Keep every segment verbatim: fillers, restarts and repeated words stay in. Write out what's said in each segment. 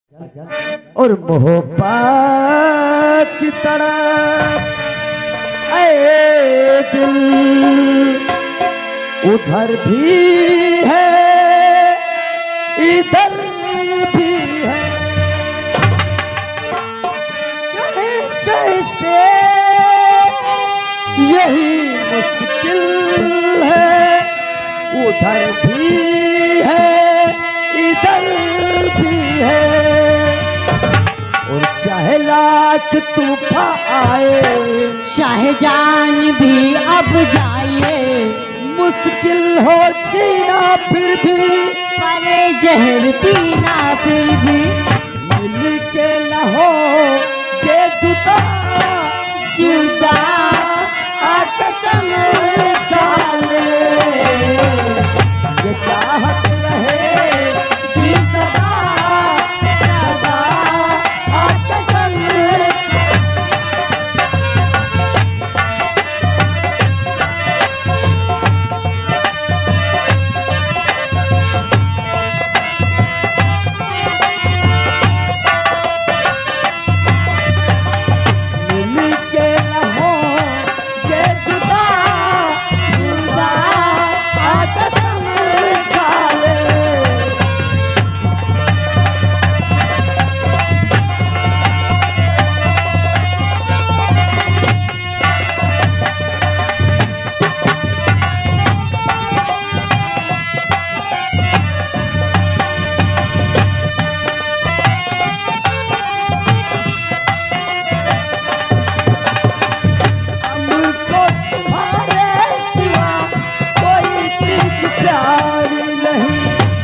और मोहब्बत की तरफ ऐ दिल उधर भी है इधर भी है। कैसे यही मुश्किल है, उधर भी है इधर भी है। और चाहे लाख तूफान आए, चाहे जान भी अब जाए, मुश्किल हो जीना फिर भी, परे जहर पीना फिर भी, मिल के न हो के जुदा जुदा आ कसम डाले। ये चाहत रहे कि सदा सदा आ कसम। मिल के न हो के जुदा जुदा आ कसम डाले। हमको तुम्हारे सिवा कोई चीज प्यारी नहीं।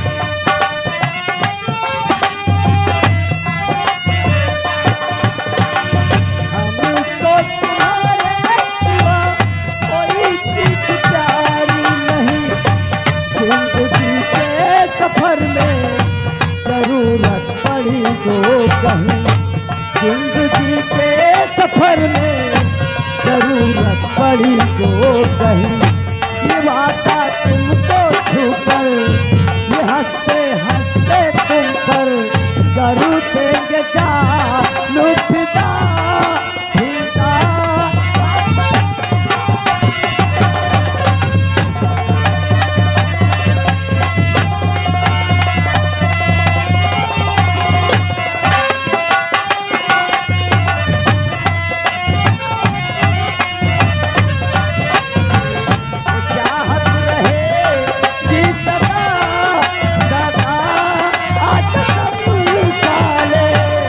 हमको तुम्हारे सिवा कोई चीज प्यारी नहीं। जिंदगी के सफर में जरूरत पड़ी जो कहीं, जिंदगी के सफर में जरूरत पड़ी जो कहीं। ये वादा तुमको छूकर, ये हंसते हंसते तुम पर करूँ देंगे जान फिदा फिदा। चाहत रहे कि सदा सदा आ कसम डाले।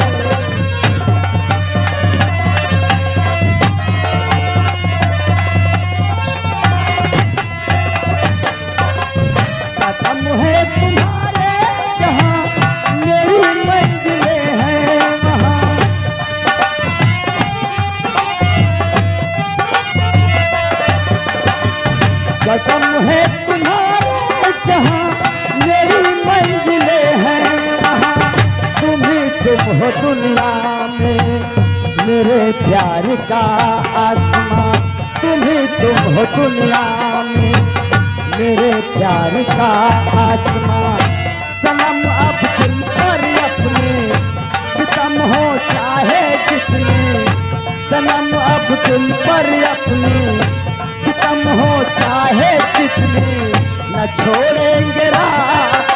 कदम है तुम्हारे जहाँ, मेरी मंजिलें हैं वहाँ। कदम है तुम्हारे जहाँ, मेरी मंजिलें हैं वहाँ। तुम ही तुम हो दुनिया में मेरे प्यार का आसमां। तुम ही तुम हो दुनिया में मेरे प्यार का आसमां। सनम अब दिल पर अपने सितम हो चाहे कितने, सनम अब दिल पर अपने सितम हो चाहे कितने, न छोड़ेंगे राह